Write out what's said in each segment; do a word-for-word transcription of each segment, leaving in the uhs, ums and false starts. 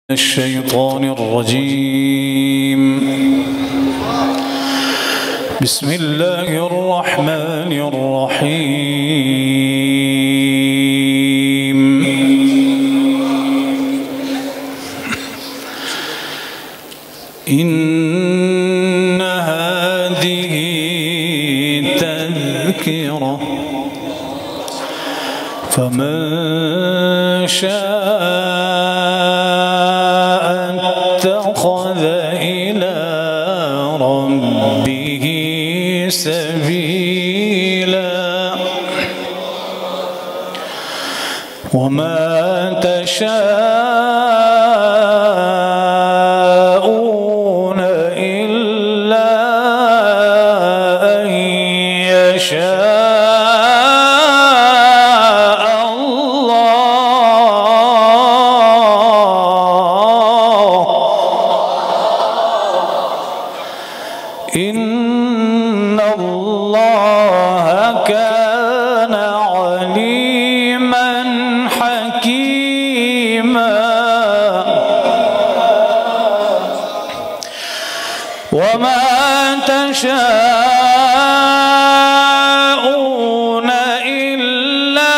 الشيطان الرجيم. بسم الله الرحمن الرحيم. إن هذه تذكرة فمن شاء اتخذ إلى ربه سبيلا وما تشاءون إلا أن يشاء إن الله كان عليما حكيما وما تشاءون إلا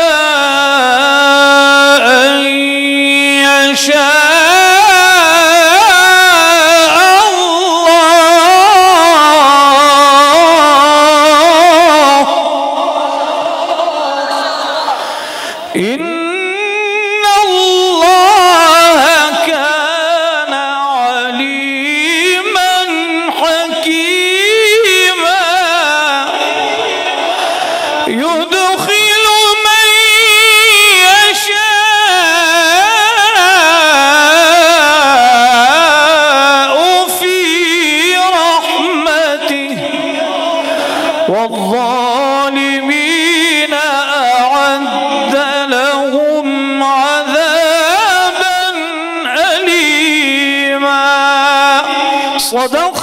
أن يشاء إن الله كان عليما حكيما يدخل من يشاء في رحمته والظالمين أعد لهم عذابا أليما. صدق